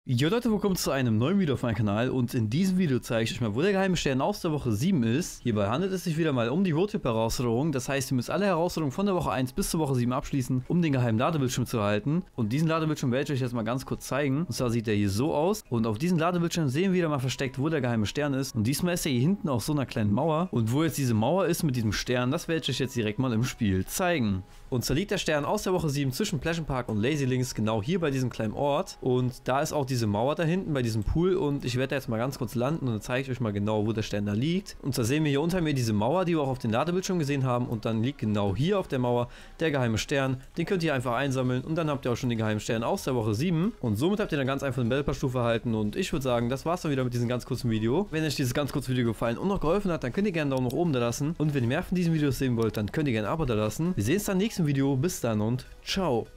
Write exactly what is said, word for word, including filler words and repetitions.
Jo Leute, willkommen zu einem neuen Video auf meinem Kanal und in diesem Video zeige ich euch mal, wo der geheime Stern aus der Woche sieben ist. Hierbei handelt es sich wieder mal um die Roadtrip-Herausforderung, das heißt, ihr müsst alle Herausforderungen von der Woche eins bis zur Woche sieben abschließen, um den geheimen Ladebildschirm zu erhalten. Und diesen Ladebildschirm werde ich euch jetzt mal ganz kurz zeigen. Und zwar sieht der hier so aus und auf diesem Ladebildschirm sehen wir wieder mal versteckt, wo der geheime Stern ist. Und diesmal ist er hier hinten auf so einer kleinen Mauer und wo jetzt diese Mauer ist mit diesem Stern, das werde ich euch jetzt direkt mal im Spiel zeigen. Und zwar liegt der Stern aus der Woche sieben zwischen Pleasure Park und Lazy Links genau hier bei diesem kleinen Ort und da ist auch diese Mauer da hinten bei diesem Pool und ich werde da jetzt mal ganz kurz landen und dann zeige ich euch mal genau, wo der Stern da liegt. Und zwar sehen wir hier unter mir diese Mauer, die wir auch auf den Ladebildschirm gesehen haben und dann liegt genau hier auf der Mauer der geheime Stern. Den könnt ihr einfach einsammeln und dann habt ihr auch schon den geheimen Stern aus der Woche sieben und somit habt ihr dann ganz einfach eine Battle Pass Stufe erhalten und ich würde sagen, das war's dann wieder mit diesem ganz kurzen Video. Wenn euch dieses ganz kurze Video gefallen und noch geholfen hat, dann könnt ihr gerne einen Daumen nach oben da lassen und wenn ihr mehr von diesen Videos sehen wollt, dann könnt ihr gerne ein Abo da lassen. Wir sehen uns dann im nächsten Video. Bis dann und ciao.